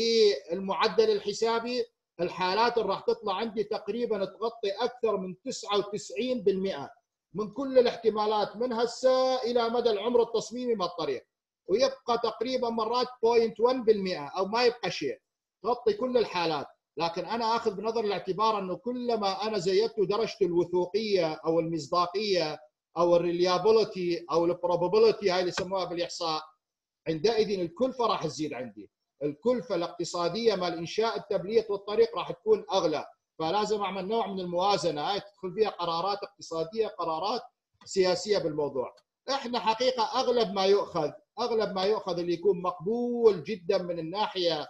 للمعدل الحسابي، الحالات اللي راح تطلع عندي تقريبا تغطي اكثر من تسعة وتسعين بالمئة من كل الاحتمالات من هسه الى مدى العمر التصميمي من الطريق، ويبقى تقريبا مرات صفر فاصلة واحد بالمئة او ما يبقى شيء تغطي كل الحالات. لكن انا اخذ بنظر الاعتبار انه كلما انا زيدت درجه الوثوقيه او المصداقيه او الريليابيلتي او البروبابيلتي، هاي اللي يسموها بالاحصاء، عندئذ الكلفه راح تزيد عندي، الكلفه الاقتصاديه مال انشاء التبليط والطريق راح تكون اغلى، فلازم اعمل نوع من الموازنه، هاي تدخل فيها قرارات اقتصاديه، قرارات سياسيه بالموضوع. احنا حقيقه اغلب ما يؤخذ اغلب ما يؤخذ اللي يكون مقبول جدا من الناحيه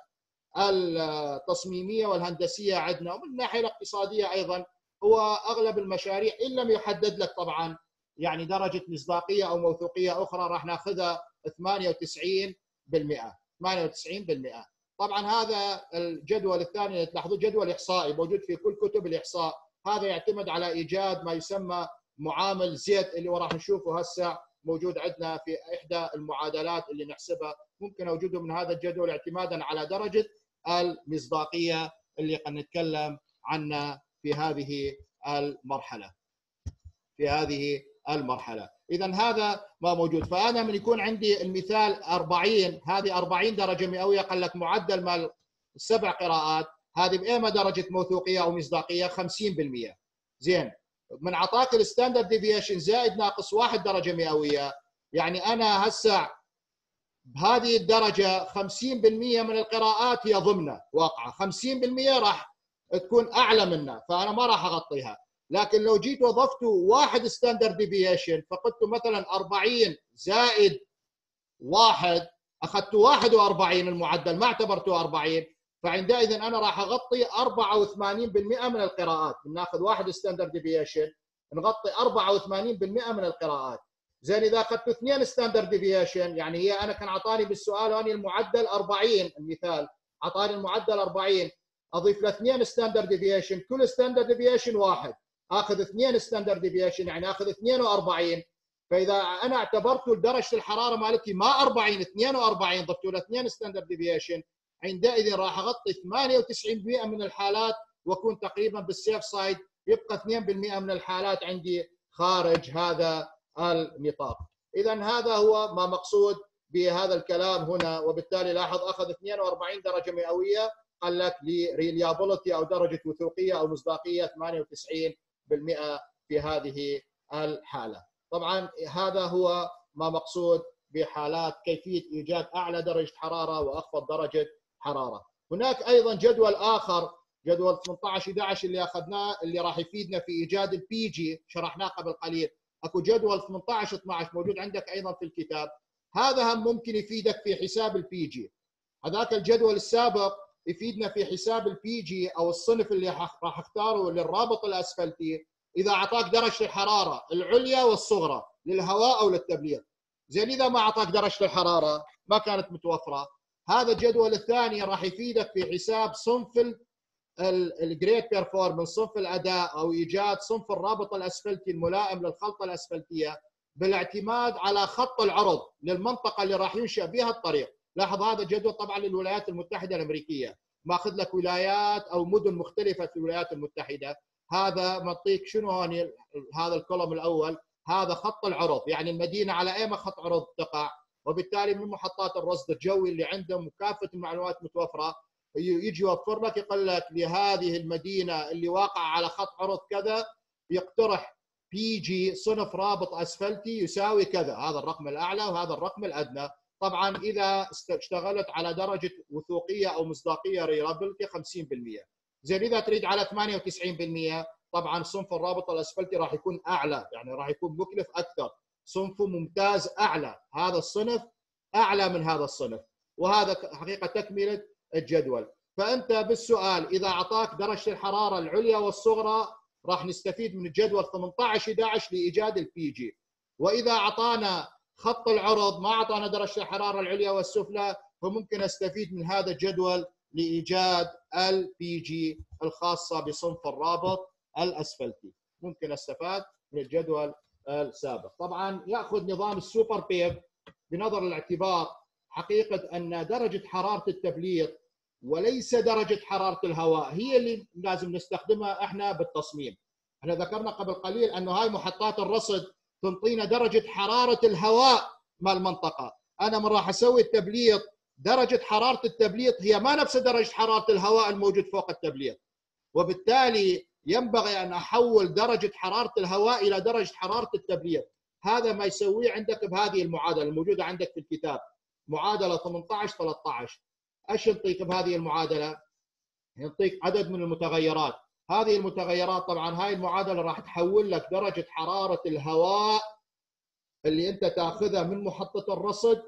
التصميميه والهندسيه عندنا، ومن الناحيه الاقتصاديه ايضا، هو اغلب المشاريع ان لم يحدد لك طبعا يعني درجه مصداقيه او موثوقيه اخرى راح ناخذها ثمانية وتسعين بالمئة، ثمانية وتسعين بالمئة. طبعا هذا الجدول الثاني اللي تلاحظوه جدول احصائي موجود في كل كتب الاحصاء، هذا يعتمد على ايجاد ما يسمى معامل زيت اللي راح نشوفه هسه موجود عندنا في احدى المعادلات اللي نحسبها، ممكن اوجده من هذا الجدول اعتمادا على درجه المصداقيه اللي قد نتكلم عنها في هذه المرحله. في هذه المرحله، اذا هذا ما موجود. فانا من يكون عندي المثال أربعين، هذه أربعين درجه مئويه، قال لك معدل مال السبع قراءات، هذه بايما درجه موثوقيه او مصداقيه؟ خمسين بالمئة. زين، من عطاك الستاندرد ديفيشن زائد ناقص واحد درجه مئويه، يعني انا هسه بهذه الدرجه خمسين بالمئة من القراءات هي ضمنه واقعه، خمسين بالمئة راح تكون اعلى منها، فانا ما راح اغطيها. لكن لو جيت وضفت واحد ستاندرد ديفيشن، فقلت مثلا أربعين زائد واحد، اخذت واحد وأربعين المعدل، ما اعتبرته أربعين، فعندئذ انا راح اغطي أربعة وثمانين بالمئة من القراءات. بناخذ واحد ستاندرد ديفيشن نغطي أربعة وثمانين بالمئة من القراءات. زين، اذا اخذت اثنين ستاندرد ديفيشن، يعني هي انا كان اعطاني بالسؤال هوني المعدل أربعين، المثال اعطاني المعدل أربعين، اضيف له اثنين ستاندرد ديفيشن، كل ستاندرد ديفيشن واحد، اخذ اثنين ستاندرد ديفيشن يعني اخذ اثنين وأربعين. فاذا انا اعتبرت درجه الحراره مالتي ما أربعين، اثنين وأربعين، ضفت له اثنين ستاندرد ديفيشن، عندئذ راح اغطي ثمانية وتسعين بالمئة من الحالات واكون تقريبا بالسيف سايد، يبقى اثنين بالمئة من الحالات عندي خارج هذا النطاق. اذا هذا هو ما مقصود بهذا الكلام هنا، وبالتالي لاحظ اخذ اثنين وأربعين درجه مئويه، قال لك لريليابيلتي او درجه وثوقيه او مصداقيه ثمانية وتسعين بالمئة في هذه الحاله. طبعا هذا هو ما مقصود بحالات كيفيه ايجاد اعلى درجه حراره واخفض درجه حراره. هناك ايضا جدول اخر، جدول ثمانية عشر أحد عشر اللي اخذناه، اللي راح يفيدنا في ايجاد البي جي، شرحناه قبل قليل. اكو جدول ثمانية عشر اثني عشر موجود عندك ايضا في الكتاب، هذا هم ممكن يفيدك في حساب البي جي. هذاك الجدول السابق يفيدنا في حساب البي جي او الصنف اللي راح اختاره للرابط الاسفلتي، اذا اعطاك درجه الحراره العليا والصغرى للهواء او للتبليط. زين، اذا ما اعطاك درجه الحراره ما كانت متوفره، هذا الجدول الثاني راح يفيدك في حساب صنف الجريد بيرفورمانس، صنف الاداء، او ايجاد صنف الرابط الاسفلتي الملائم للخلطه الاسفلتيه بالاعتماد على خط العرض للمنطقه اللي راح ينشا بها الطريق. لاحظ هذا الجدول طبعا للولايات المتحده الامريكيه، ماخذ لك ولايات او مدن مختلفه في الولايات المتحده. هذا معطيك شنو هون، هذا الكولوم الاول هذا خط العرض، يعني المدينه على اي خط عرض تقع، وبالتالي من محطات الرصد الجوي اللي عندهم وكافه المعلومات متوفره، يجي يوفر لك يقول لك لهذه المدينه اللي واقعه على خط عرض كذا يقترح بي جي صنف رابط اسفلتي يساوي كذا، هذا الرقم الاعلى وهذا الرقم الادنى. طبعا اذا اشتغلت على درجه وثوقيه او مصداقيه ريلابيلتي خمسين بالمئة. زين، اذا تريد على ثمانية وتسعين بالمئة، طبعا صنف الرابط الاسفلتي راح يكون اعلى، يعني راح يكون مكلف اكثر، صنفه ممتاز اعلى، هذا الصنف اعلى من هذا الصنف. وهذا حقيقه تكمله الجدول. فانت بالسؤال اذا اعطاك درجه الحراره العليا والصغرى راح نستفيد من الجدول ثمانية عشر أحد عشر لايجاد البي جي. واذا اعطانا خط العرض ما اعطانا درجه الحراره العليا والسفلى، فممكن استفيد من هذا الجدول لايجاد البي جي الخاصه بصنف الرابط الاسفلتي. ممكن استفاد من الجدول السابق. طبعا ياخذ نظام السوبر بيف بنظر الاعتبار حقيقه ان درجه حراره التبليط وليس درجه حراره الهواء هي اللي لازم نستخدمها احنا بالتصميم. احنا ذكرنا قبل قليل انه هاي محطات الرصد تنطينا درجه حراره الهواء مال المنطقه. انا من راح اسوي التبليط درجه حراره التبليط هي ما نفس درجه حراره الهواء الموجود فوق التبليط، وبالتالي ينبغي ان احول درجه حراره الهواء الى درجه حراره التبليط. هذا ما يسويه عندك بهذه المعادله الموجوده عندك في الكتاب، معادله ثمانية عشر ثلاثة عشر. ايش يعطيك بهذه المعادله؟ يعطيك عدد من المتغيرات. هذه المتغيرات طبعا هاي المعادله راح تحول لك درجه حراره الهواء اللي انت تاخذها من محطه الرصد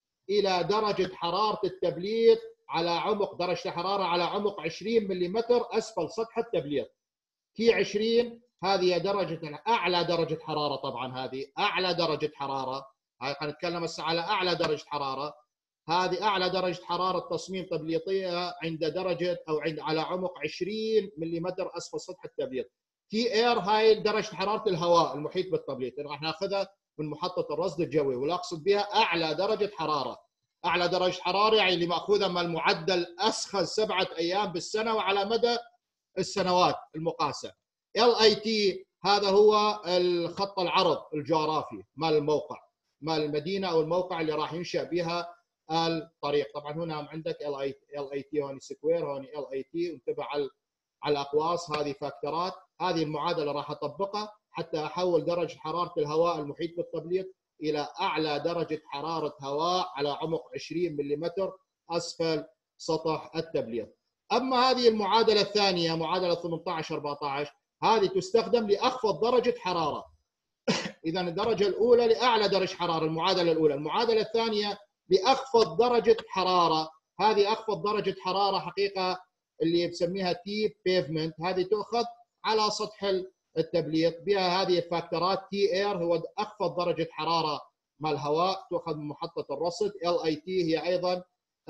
الى درجه حراره التبليط على عمق، درجه الحراره على عمق عشرين ملم اسفل سطح التبليط. كي عشرين هذه درجه اعلى درجه حراره، طبعا هذه اعلى درجه حراره، هاي نتكلم هسه على اعلى درجه حراره. هذه اعلى درجه حراره تصميم تبليطيه عند درجه او عند على عمق عشرين ملم اسفل سطح التبليط. تي اير هاي درجه حراره الهواء المحيط بالتبليط، راح ناخذها من محطه الرصد الجوي، ولا اقصد بها اعلى درجه حراره. اعلى درجه حراره يعني اللي ماخوذه من المعدل اسخن سبعه ايام بالسنه وعلى مدى السنوات المقاسه. ال اي تي هذا هو الخط العرض الجغرافي مال الموقع، مال المدينه او الموقع اللي راح ينشا بها الطريق. طبعا هنا عندك ال اي ال اي تي، هون سكوير، هون ال اي تي، وانتبه على على الاقواس، هذه فاكتورات. هذه المعادله راح اطبقها حتى احول درجه حراره الهواء المحيط بالتبليط الى اعلى درجه حراره هواء على عمق عشرين ملم اسفل سطح التبليط. اما هذه المعادله الثانيه، معادله ثمانية عشر أربعة عشر، هذه تستخدم لاخفض درجه حراره. اذا الدرجه الاولى لاعلى درجه حراره، المعادله الاولى. المعادله الثانيه لاخفض درجه حراره، هذه اخفض درجه حراره حقيقه اللي بسميها تي بيفمنت، هذه تؤخذ على سطح التبليط بها هذه الفاكتورات. تي اير هو اخفض درجه حراره مال الهواء، تؤخذ من محطه الرصد. ال اي تي هي ايضا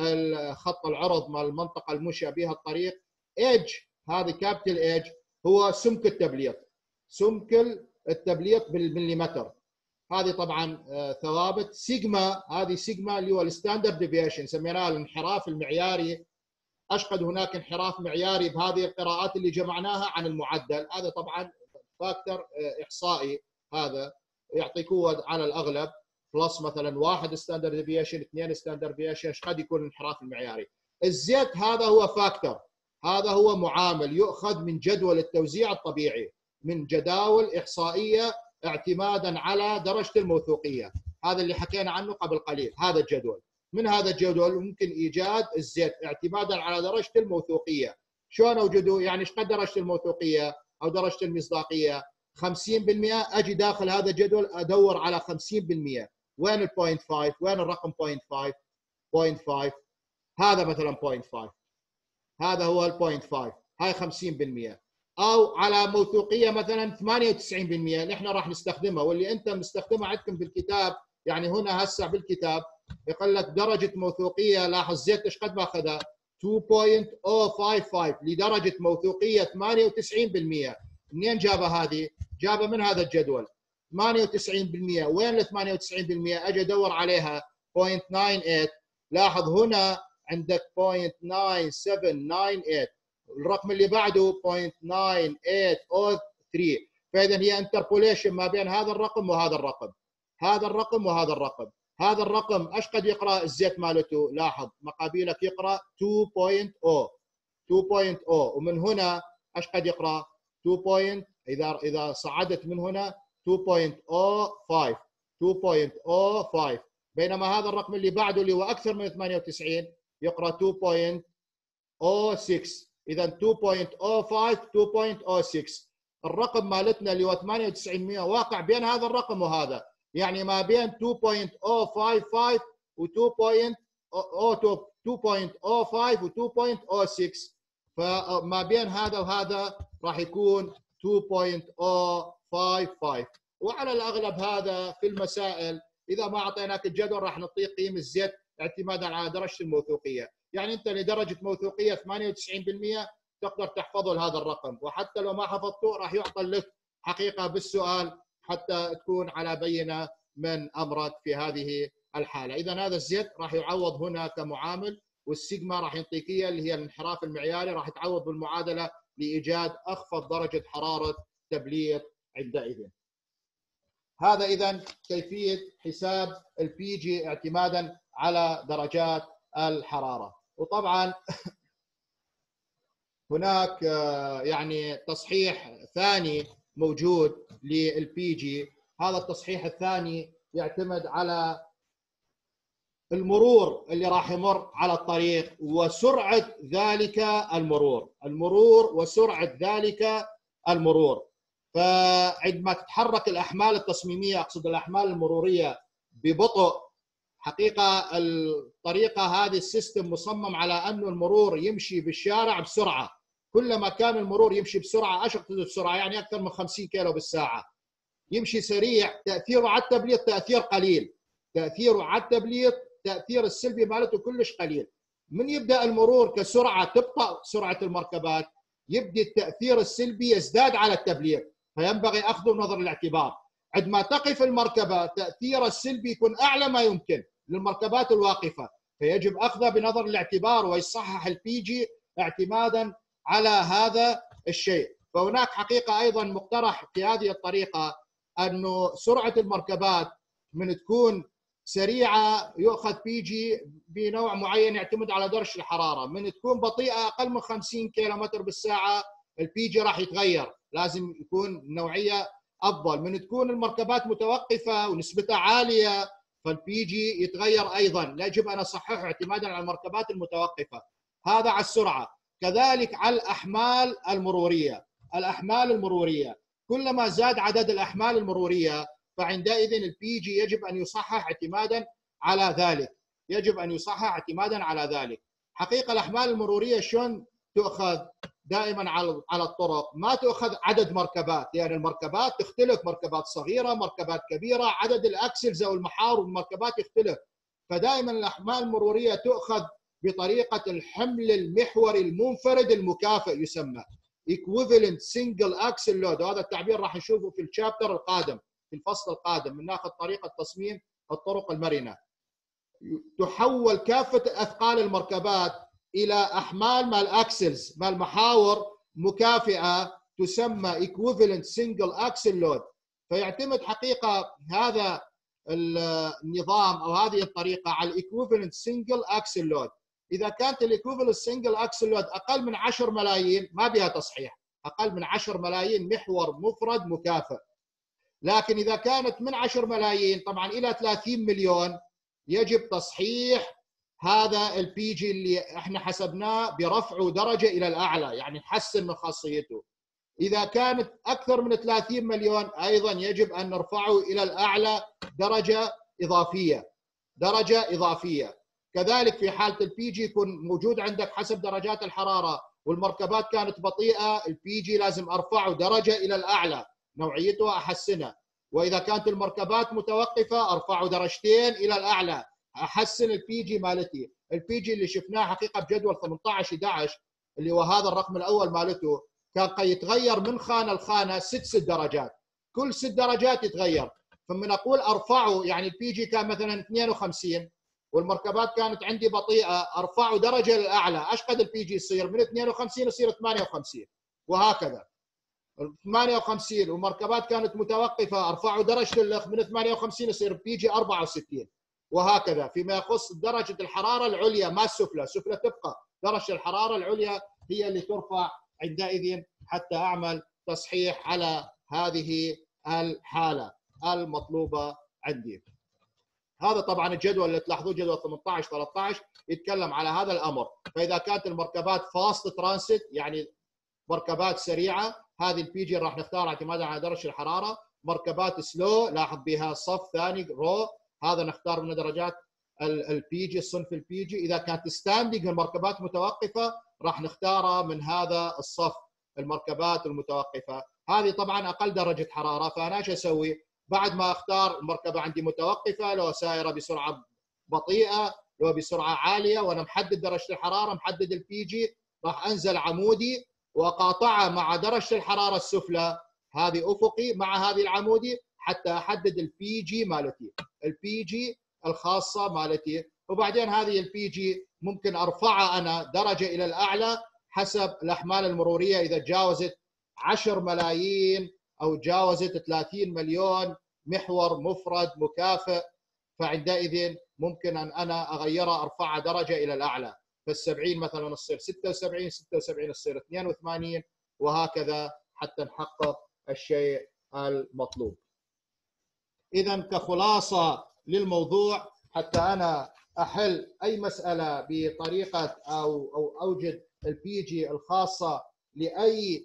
الخط العرض مال المنطقه المنشا بها الطريق. ايدج، هذه كابيتال ايدج، هو سمك التبليط، سمك التبليط بالمليمتر. هذه طبعا ثوابت. سيجما، هذه سيجما اللي هو الستاندرد ديفيشن، سميناه الانحراف المعياري. اشقد هناك انحراف معياري بهذه القراءات اللي جمعناها عن المعدل. هذا طبعا فاكتور احصائي، هذا يعطي قوه على الاغلب بلس مثلا واحد ستاندرد ديفيشن، اثنين ستاندرد ديفيشن، ايش قد يكون الانحراف المعياري. الزيت هذا هو فاكتور، هذا هو معامل يؤخذ من جدول التوزيع الطبيعي، من جداول احصائيه اعتمادا على درجه الموثوقيه. هذا اللي حكينا عنه قبل قليل، هذا الجدول. من هذا الجدول ممكن ايجاد الزيت اعتمادا على درجه الموثوقيه. شلون اوجده؟ يعني ايش قد درجه الموثوقيه او درجه المصداقيه؟ خمسين بالمئة. اجي داخل هذا الجدول ادور على خمسين بالمئة، وين ال صفر فاصلة خمسة؟ وين الرقم صفر فاصلة خمسة؟ صفر فاصلة خمسة، هذا مثلا صفر فاصلة خمسة، هذا هو ال صفر فاصلة خمسة، هاي خمسين بالمئة. او على موثوقيه مثلا ثمانية وتسعين بالمئة نحن راح نستخدمها، واللي انت مستخدمها عندكم بالكتاب. يعني هنا هسه بالكتاب يقول لك درجه موثوقيه، لاحظ زيت ايش قد ماخذها؟ اثنين فاصلة صفر خمسة خمسة لدرجه موثوقيه ثمانية وتسعين بالمئة. منين جابها هذه؟ جابها من هذا الجدول. ثمانية وتسعين بالمئة، وين ال ثمانية وتسعين بالمئة؟ اجي ادور عليها صفر فاصلة تسعة ثمانية. لاحظ هنا عندك صفر فاصلة تسعة سبعة تسعة ثمانية، الرقم اللي بعده صفر فاصلة تسعة ثمانية صفر ثلاثة. فاذا هي انتربوليشن ما بين هذا الرقم وهذا الرقم، هذا الرقم وهذا الرقم. هذا الرقم ايش قد يقرا الزيت مالته؟ لاحظ مقابلك يقرا اثنين فاصلة صفر اثنين فاصلة صفر، ومن هنا ايش قد يقرا؟ اثنين. اذا اذا صعدت من هنا اثنين فاصلة صفر خمسة اثنين فاصلة صفر خمسة، بينما هذا الرقم اللي بعده اللي هو اكثر من ثمانية وتسعين يقرا اثنين فاصلة صفر ستة. اذا اثنين فاصلة صفر خمسة اثنين فاصلة صفر ستة، الرقم مالتنا اللي هو ثمانية وتسعين بالمئة واقع بين هذا الرقم وهذا، يعني ما بين اثنين فاصلة صفر خمسة و اثنين فاصلة صفر خمسة و اثنين فاصلة صفر ستة، فما بين هذا وهذا راح يكون اثنين فاصلة صفر خمسة. وعلى الاغلب هذا في المسائل اذا ما اعطيناك الجدول راح نعطيك قيم الزيت اعتمادا على درجه الموثوقيه. يعني انت لدرجه موثوقيه ثمانية وتسعين بالمئة تقدر تحفظه لهذا الرقم، وحتى لو ما حفظته راح يعطى لك حقيقه بالسؤال حتى تكون على بينه من امرك في هذه الحاله. اذا هذا الزيت راح يعوض هنا كمعامل، والسيجما راح يعطيك اياه اللي هي الانحراف المعياري، راح تعوض بالمعادله لايجاد اخفض درجه حراره تبليط عندئذ. هذا اذا كيفيه حساب البي جي اعتمادا على درجات الحراره. وطبعا هناك يعني تصحيح ثاني موجود للبي جي. هذا التصحيح الثاني يعتمد على المرور اللي راح يمر على الطريق وسرعه ذلك المرور، المرور وسرعه ذلك المرور. فعندما تتحرك الاحمال التصميميه، اقصد الاحمال المروريه، ببطء، حقيقه الطريقه هذه السيستم مصمم على انه المرور يمشي بالشارع بسرعه. كلما كان المرور يمشي بسرعه، ايش اقصد بسرعه؟ يعني اكثر من خمسين كيلو بالساعه. يمشي سريع، تاثيره على التبليط تاثير قليل، تاثيره على التبليط التاثير السلبي مالته كلش قليل. من يبدا المرور كسرعه تبطا سرعه المركبات، يبدي التاثير السلبي يزداد على التبليغ، فينبغي اخذه بنظر الاعتبار. عندما تقف المركبه تاثيرها السلبي يكون اعلى ما يمكن للمركبات الواقفه، فيجب اخذه بنظر الاعتبار ويصحح البي جي اعتمادا على هذا الشيء. فهناك حقيقه ايضا مقترح في هذه الطريقه انه سرعه المركبات من تكون سريعه يؤخذ بي جي بنوع معين يعتمد على درجه الحراره، من تكون بطيئه اقل من خمسين كيلومتر بالساعه البي جي راح يتغير، لازم يكون نوعيه افضل. من تكون المركبات متوقفه ونسبتها عاليه فالبي جي يتغير ايضا، يجب ان اصححه اعتمادا على المركبات المتوقفه. هذا على السرعه. كذلك على الاحمال المروريه، الاحمال المروريه كلما زاد عدد الاحمال المروريه فعندئذ البي جي يجب ان يصحح اعتمادا على ذلك، يجب ان يصحح اعتمادا على ذلك. حقيقه الاحمال المروريه شلون تؤخذ؟ دائما على على الطرق ما تؤخذ عدد مركبات، لان يعني المركبات تختلف، مركبات صغيره، مركبات كبيره، عدد الاكسلز او المحار والمركبات يختلف، فدائما الاحمال المروريه تؤخذ بطريقه الحمل المحوري المنفرد المكافئ، يسمى equivalent single axle load، وهذا التعبير راح نشوفه في الشابتر القادم، في الفصل القادم، من ناخذ طريقه تصميم الطرق المرنه. تحول كافه اثقال المركبات الى احمال مال اكسلز مال محاور مكافئه تسمى equivalent single axle load. فيعتمد حقيقه هذا النظام او هذه الطريقه على equivalent single axle load. اذا كانت equivalent single axle load اقل من عشرة ملايين ما بها تصحيح، اقل من عشرة ملايين محور مفرد مكافئ. لكن اذا كانت من عشرة ملايين طبعا الى ثلاثين مليون يجب تصحيح هذا البي جي اللي احنا حسبناه برفعه درجه الى الاعلى، يعني نحسن من خاصيته. اذا كانت اكثر من ثلاثين مليون ايضا يجب ان نرفعه الى الاعلى درجه اضافيه، درجه اضافيه. كذلك في حاله البي جي يكون موجود عندك حسب درجات الحراره والمركبات كانت بطيئه، البي جي لازم ارفعه درجه الى الاعلى، نوعيته احسنها. واذا كانت المركبات متوقفه ارفعه درجتين الى الاعلى، احسن البي جي مالتي. البي جي اللي شفناه حقيقه بجدول ثمانية عشر احد عشر اللي هو هذا الرقم الاول مالته كان يتغير من خانه لخانه ست ست درجات، كل ست درجات يتغير. فمن اقول ارفعه يعني البي جي كان مثلا اثنين وخمسين والمركبات كانت عندي بطيئه، ارفعه درجه للاعلى، ايش قد البي جي يصير؟ من اثنين وخمسين يصير ثمانية وخمسين، وهكذا. ثمانية وخمسين والمركبات كانت متوقفه ارفعه درجه الاخ من ثمانية وخمسين يصير بي جي أربعة وستين، وهكذا. فيما يخص درجه الحراره العليا ما السفلى، السفلى تبقى، درجه الحراره العليا هي اللي ترفع عندئذ حتى اعمل تصحيح على هذه الحاله المطلوبه عندي. هذا طبعا الجدول اللي تلاحظوه جدول ثمانية عشر ثلاثة عشر يتكلم على هذا الامر. فاذا كانت المركبات فاست ترانسيت يعني مركبات سريعه، هذه البي جي راح نختار اعتمادا على درجه الحراره. مركبات سلو لاحظ بها صف ثاني رو، هذا نختار من درجات البي جي، الصنف البي جي. اذا كانت ستاندنج المركبات متوقفه راح نختارها من هذا الصف المركبات المتوقفه. هذه طبعا اقل درجه حراره، فانا ايش اسوي؟ بعد ما اختار المركبه عندي متوقفه، لو سائره بسرعه بطيئه، لو بسرعه عاليه، وانا محدد درجه الحراره، محدد البي جي، راح انزل عمودي واقاطعها مع درجه الحراره السفلى، هذه افقي مع هذه العمودي، حتى احدد البي جي مالتي، البي جي الخاصه مالتي. وبعدين هذه البي جي ممكن ارفعها انا درجه الى الاعلى حسب الاحمال المروريه، اذا تجاوزت عشرة ملايين او تجاوزت ثلاثين مليون محور مفرد مكافئ، فعندئذ ممكن ان انا اغيرها ارفعها درجه الى الاعلى. فالسبعين مثلا تصير ستة وسبعين، ستة وسبعين تصير اثنين وثمانين، وهكذا حتى نحقق الشيء المطلوب. اذا كخلاصه للموضوع، حتى انا احل اي مساله بطريقه او او اوجد البي جي الخاصه لاي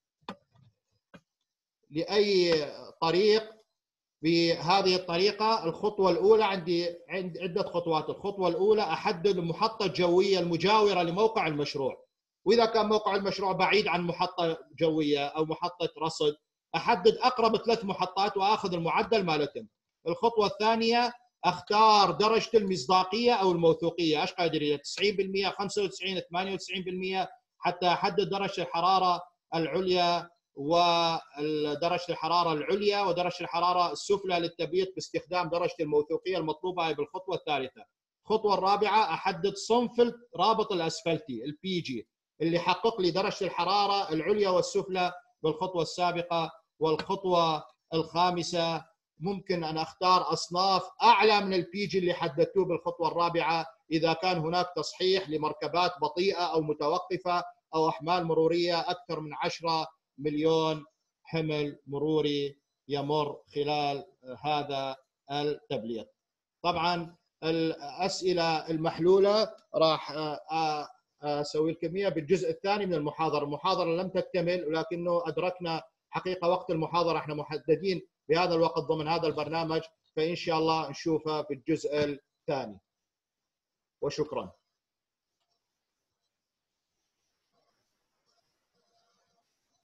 لاي طريق بهذه الطريقه، الخطوه الاولى عندي عند عده خطوات. الخطوه الاولى احدد المحطه الجويه المجاوره لموقع المشروع، واذا كان موقع المشروع بعيد عن محطه جويه او محطه رصد احدد اقرب ثلاث محطات واخذ المعدل مالتهم. الخطوه الثانيه اختار درجه المصداقيه او الموثوقيه، ايش قادر يريد؟ تسعين بالمئة، خمسة وتسعين، ثمانية وتسعين بالمئة، حتى احدد درجه الحراره العليا ودرجه الحراره العليا ودرجه الحراره السفلى للتبييض باستخدام درجه الموثوقيه المطلوبه هي بالخطوه الثالثه. الخطوه الرابعه احدد صنف الرابط الاسفلتي البي جي اللي يحقق لي درجه الحراره العليا والسفلى بالخطوه السابقه. والخطوه الخامسه ممكن ان اختار اصناف اعلى من البي جي اللي حددتوه بالخطوه الرابعه اذا كان هناك تصحيح لمركبات بطيئه او متوقفه او احمال مروريه اكثر من عشرة مليون حمل مروري يمر خلال هذا التبليط. طبعا الاسئله المحلوله راح اسوي لكم اياها بالجزء الثاني من المحاضره. المحاضره لم تكتمل ولكنه ادركنا حقيقه وقت المحاضره احنا محددين بهذا الوقت ضمن هذا البرنامج، فان شاء الله نشوفها في الجزء الثاني. وشكرا.